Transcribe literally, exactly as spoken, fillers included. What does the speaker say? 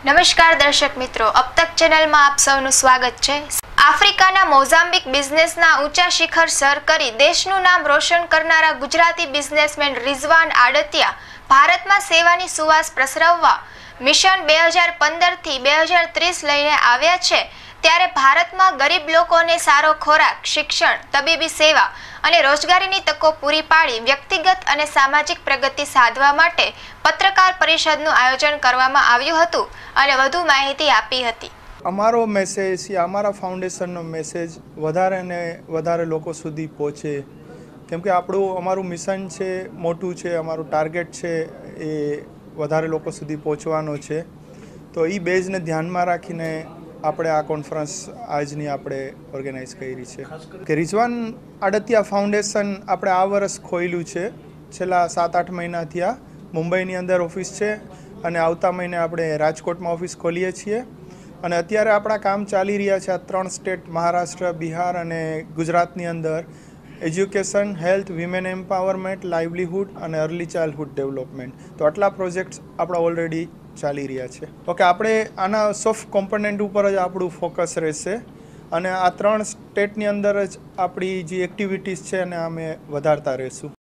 નમસ્કાર દર્શક મિત્રો, અબ તક ચેનલમાં આપ સૌનું સ્વાગત છે। આફ્રિકાના મોઝામ્બિક બિઝનેસના ઊંચા શિખર સર કરી દેશનું નામ રોશન કરનારા ગુજરાતી બિઝનેસમેન રિઝવાન આડતિયા ભારતમાં સેવાની સુવાસ પ્રસરવવા મિશન બે હજાર પંદર થી બે હજાર ત્રીસ લઈને આવ્યા છે। ત્યારે ભારતમાં ગરીબ લોકોને સારો ખોરાક, શિક્ષણ, તબીબી સેવા અને રોજગારીની તકો પૂરી પાડી વ્યક્તિગત અને સામાજિક પ્રગતિ સાધવા માટે પત્રકાર પરિષદનું આયોજન કરવામાં આવ્યું હતું અને વધુ માહિતી આપી હતી। અમારો મેસેજ યા અમારા ફાઉન્ડેશનનો મેસેજ વધારે ને વધારે લોકો સુધી પહોંચે, કેમ કે આપણું અમારું મિશન છે, મોટું છે, અમારું ટાર્ગેટ છે એ વધારે લોકો સુધી પહોંચવાનો છે। તો એ બેઝને ધ્યાનમાં રાખીને આપણે આ કોન્ફરન્સ આજની આપણે ઓર્ગેનાઇઝ કરી છે કે રિઝવાન આડતિયા ફાઉન્ડેશન આપણે આ વર્ષ ખોલ્યું છે। છેલ્લા સાત આઠ મહિનાથી આ મુંબઈની અંદર ઓફિસ છે અને આવતા મહિને આપણે રાજકોટમાં ઓફિસ ખોલીએ છીએ અને અત્યારે આપણા કામ ચાલી રહ્યા છે આ ત્રણ સ્ટેટ મહારાષ્ટ્ર, બિહાર અને ગુજરાતની અંદર education, health, women empowerment, livelihood અને અર્લી ચાઇલ્ડહુડ ડેવલપમેન્ટ। તો આટલા પ્રોજેક્ટ્સ આપણા ઓલરેડી ચાલી રહ્યા છે। ઓકે, આપણે આના સોફ્ટ કોમ્પોનન્ટ ઉપર જ આપણું ફોકસ રહેશે અને આ ત્રણ સ્ટેટની અંદર જ આપણી જે એક્ટિવિટીઝ છે એને અમે વધારતા રહીશું।